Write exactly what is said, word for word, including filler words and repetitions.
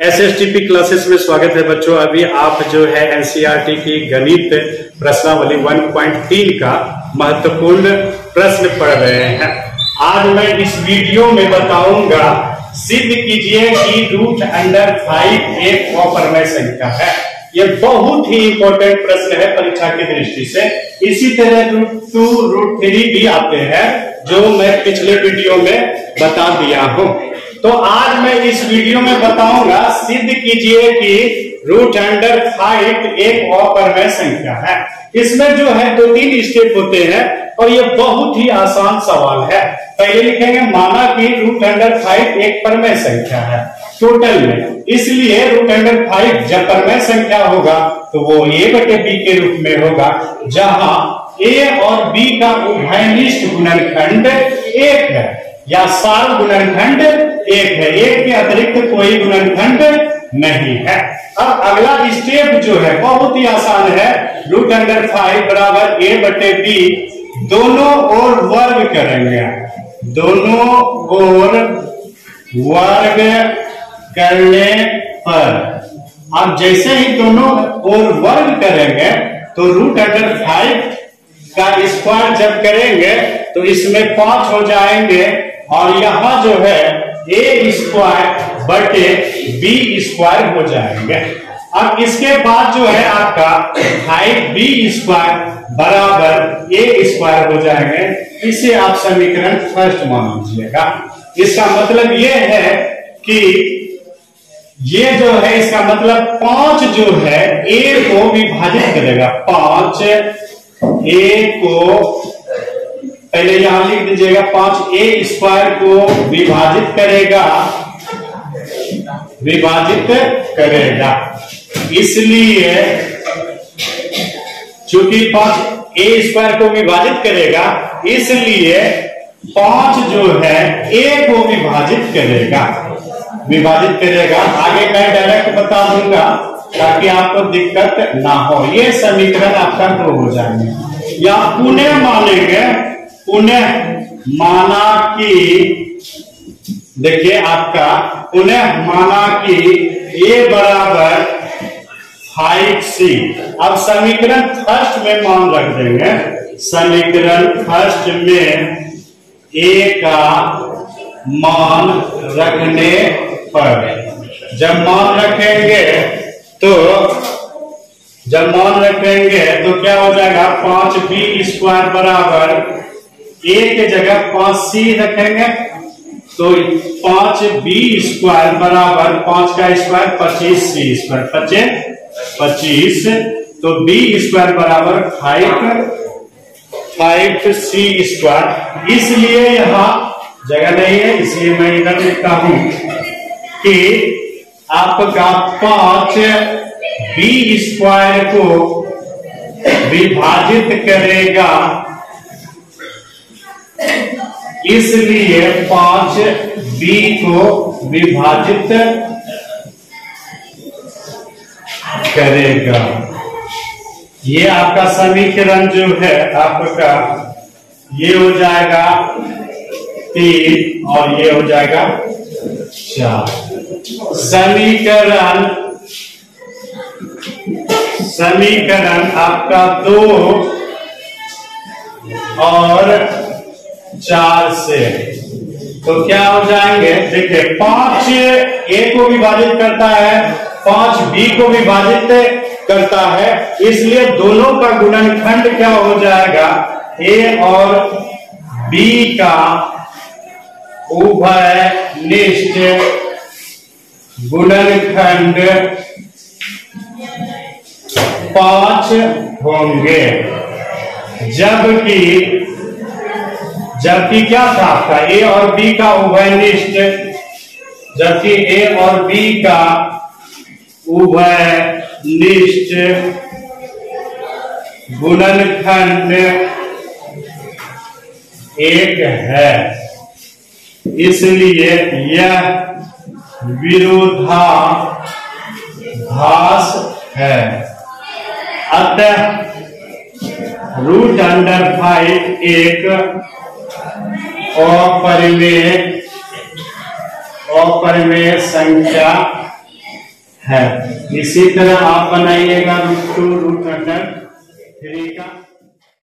एसएसटीपी classes में स्वागत है बच्चों। अभी आप जो है एनसीईआरटी की गणित प्रश्नावली वन पॉइंट थ्री का महत्वपूर्ण प्रश्न पढ़ रहे हैं। आज मैं इस वीडियो में बताऊंगा, सिद्ध कीजिए कि रूट अंडर फाइव एक अपरमेय संख्या है। यह बहुत ही इंपॉर्टेंट प्रश्न है परीक्षा की दृष्टि से। इसी तरह रूट टू रूट थ्री भी आते हैं, जो मैं पिछले वीडियो में बता दिया हूं। तो आज मैं इस वीडियो में बताऊंगा, सिद्ध कीजिए कि रूट अंडर फाइव एक अपरमेय संख्या है। इसमें जो है दो तीन स्टेप होते हैं और ये बहुत ही आसान सवाल है। पहले लिखेंगे, माना कि रूट अंडर फाइव एक परमेय संख्या है टोटल में, इसलिए रूट अंडर फाइव जब परमेय संख्या होगा तो वो ए बटे बी के रूप में होगा, जहां ए और बी का उभयनिष्ठ गुणनखंड एक है या सार गुणनखंड एक है। एक के अतिरिक्त कोई गुणनखंड नहीं है। अब अगला स्टेप जो है बहुत ही आसान है। रूट अंडर फाइव बराबर ए बटे बी, दोनों ओर वर्ग करेंगे, दोनों ओर वर्ग करने पर अब जैसे ही दोनों ओर वर्ग करेंगे तो रूट अंडर फाइव का स्क्वायर जब करेंगे तो इसमें पांच हो जाएंगे और यहां जो है ए स्क्वायर बटे बी स्क्वायर हो जाएंगे। अब इसके बाद जो है आपका फाइव बी स्क्वायर बराबर ए स्क्वायर हो जाएंगे। इसे आप समीकरण फर्स्ट मान लीजिएगा। इसका मतलब ये है कि ये जो है, इसका मतलब पांच जो है ए को विभाजित करेगा। पांच ए को पहले यहां लिख दीजिएगा, पांच ए स्क्वायर को विभाजित करेगा विभाजित करेगा इसलिए चूंकि पांच ए स्क्वायर को विभाजित करेगा, इसलिए पांच जो है ए को विभाजित करेगा विभाजित करेगा आगे मैं डायरेक्ट बता दूंगा ताकि आपको दिक्कत ना हो। ये समीकरण आपका दो हो जाएंगे। या पुनः मानेंगे, पुनः माना कि देखिए आपका पुनः माना कि ए बराबर फाइव सी। अब समीकरण फर्स्ट में मान रख देंगे। समीकरण फर्स्ट में ए का मान रखने पर जब मान रखेंगे तो जब मान रखेंगे तो क्या हो जाएगा, पांच बी स्क्वायर बराबर ए के जगह पांच सी रखेंगे तो पांच बी स्क्वायर बराबर पांच का स्क्वायर पच्चीस सी स्क्वायर पच्चीस पच्चीस तो बी स्क्वायर बराबर फाइव फाइव सी स्क्वायर। इसलिए यहां जगह नहीं है, इसलिए मैं इधर लिखता हूं कि आपका पांच बी स्क्वायर को विभाजित करेगा, इसलिए पांच बी को विभाजित करेगा। ये आपका समीकरण जो है आपका ये हो जाएगा तीन और ये हो जाएगा चार। समीकरण समीकरण आपका दो और चार से तो क्या हो जाएंगे, देखिए पांच ए को विभाजित करता है, पांच बी को विभाजित करता है, इसलिए दोनों का गुणनखंड क्या हो जाएगा, ए और बी का उभयनिष्ठ गुणनखंड पांच होंगे। जबकि जबकि क्या था आपका ए और बी का उभयनिष्ठ, जबकि ए और बी का उभयनिष्ठ गुणनखंड एक है, इसलिए यह विरोधाभास है। अतः रूट अंडर फाइव एक अपरिमेय अपरिमेय संख्या है। इसी तरह आप बनाइएगा root two root under three का